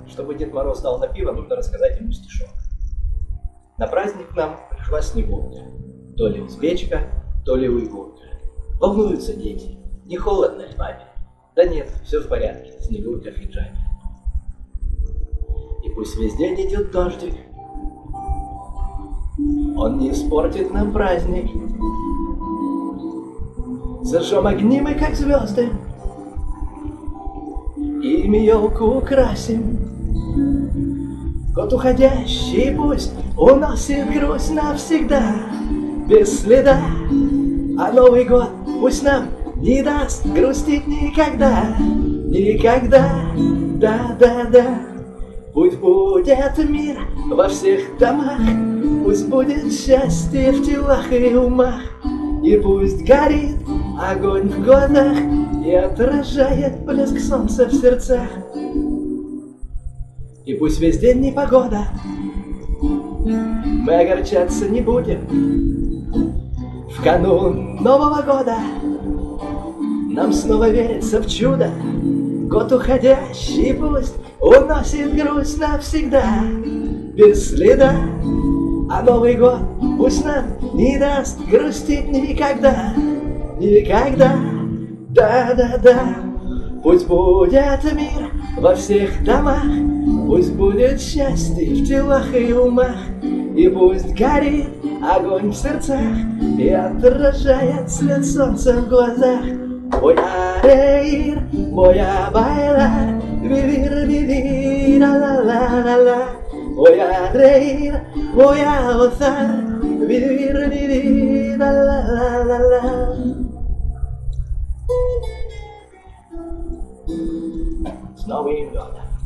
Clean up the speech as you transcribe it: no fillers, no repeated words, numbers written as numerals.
Чтобы Дед Мороз дал на пиво, нужно рассказать ему стишок. На праздник к нам пришла Снегурка. То ли узбечка, то ли уйгурка. Волнуются дети, не холодно ли маме? Да нет, все в порядке, Снегурка в хиджабе. И пусть весь день идет дождик, он не испортит нам праздник. Зажжем огни мы, как звезды, и елку украсим. Год уходящий пусть уносит грусть навсегда, без следа. А Новый год пусть нам не даст грустить никогда, никогда. Да-да-да. Пусть будет мир во всех домах, пусть будет счастье в телах и умах, и пусть горит огонь в глазах и отражает блеск солнца в сердцах. И пусть весь день непогода, мы огорчаться не будем. В канун Нового года нам снова верится в чудо. Год уходящий пусть уносит грусть навсегда, без следа. А Новый год пусть нам не даст грустить никогда, никогда. Да-да-да. Пусть будет мир во всех домах, пусть будет счастье в телах и умах, и пусть горит огонь в сердцах и отражает свет солнца в глазах. Voy a reír, voy a bailar, vivir, vivir, la la la la la. Voy a reír, voy a gozar, vivir, vivir, la la la la la. С Новым годом!